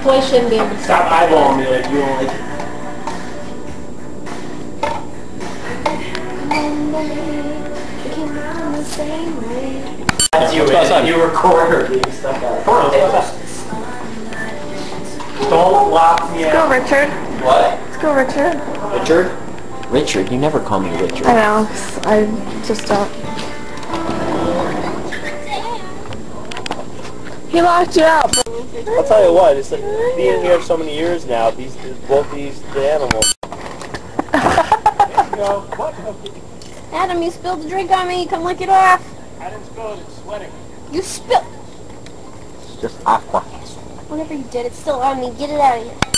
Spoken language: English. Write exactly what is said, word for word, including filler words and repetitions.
Play shindig. Stop eyeballing me like you don't like it. That's you, man. You record her being stuck out. Don't lock me Let's out. go, Richard. What? Let's go, Richard. Richard? Richard, you never call me Richard. I know. I just don't. He locked you out. I'll tell you what, it's like being here so many years now, these both these the animals. Adam, you spilled the drink on me. Come lick it off. I didn't spill it, it's sweating. You spilled. It's just aqua. Whatever you did, it's still on me. Get it out of here.